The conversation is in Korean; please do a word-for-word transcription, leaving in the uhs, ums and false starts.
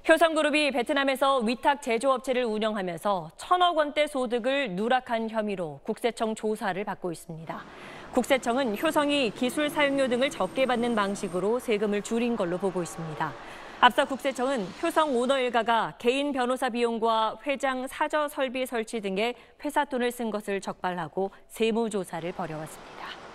효성그룹이 베트남에서 위탁 제조업체를 운영하면서 천억 원대 소득을 누락한 혐의로 국세청 조사를 받고 있습니다. 국세청은 효성이 기술 사용료 등을 적게 받는 방식으로 세금을 줄인 걸로 보고 있습니다. 앞서 국세청은 효성 오너 일가가 개인 변호사 비용과 회장 사저 설비 설치 등에 회사 돈을 쓴 것을 적발하고 세무조사를 벌여왔습니다.